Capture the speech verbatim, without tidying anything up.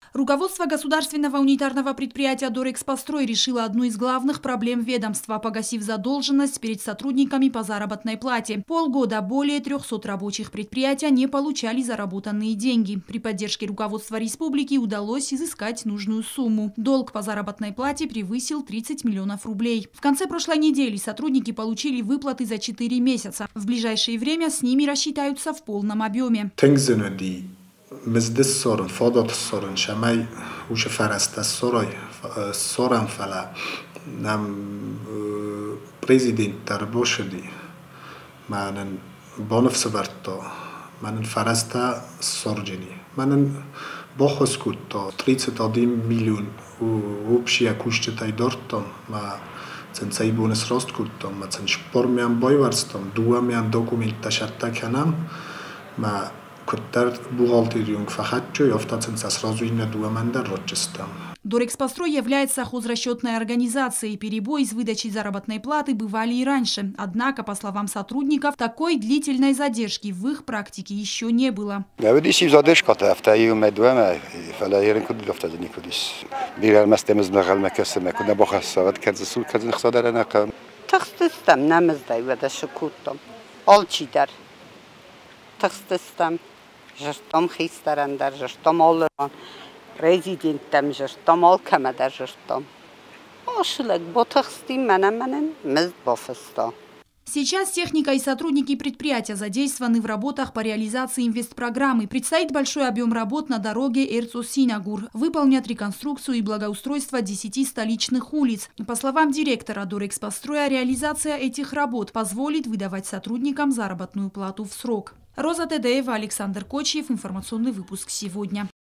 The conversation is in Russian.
Руководство государственного унитарного предприятия «Дорекспострой» решило одну из главных проблем ведомства, погасив задолженность перед сотрудниками по заработной плате. Полгода более трёхсот рабочих предприятия не получали заработанные деньги. При поддержке руководства республики удалось изыскать нужную сумму. Долг по заработной плате превысил тридцать миллионов рублей. В конце прошлой недели сотрудники получили выплаты за четыре месяца. В ближайшее время с ними рассчитаются в полном объеме. Mezdes sorun, fadat sorun, şamay uç fereste soray soran fala nam prezident tarboşedi manen bonuf sabarto manen fereste sorgeni manen bohos kutto тридцать один миллион общая кушчетай дортом ma ценцай бонус рост кутто ma цен шпормян бойварстом дуамян документа шатта канам ma Дорекспострой является хозрасчетной организацией. Перебои с выдачей заработной платы бывали и раньше. Однако, по словам сотрудников, такой длительной задержки в их практике еще не было. Жертом хистарандар, жертом олран, президентам жертом олкамадар жертом. Ошлек ботахстим манен манен мез бофеста. Сейчас техника и сотрудники предприятия задействованы в работах по реализации инвестпрограммы. Предстоит большой объем работ на дороге Эрцу-Синагур. Выполнят реконструкцию и благоустройство десяти столичных улиц. По словам директора Дорекспостроя, реализация этих работ позволит выдавать сотрудникам заработную плату в срок. Роза Тедеева, Александр Кочиев. Информационный выпуск сегодня.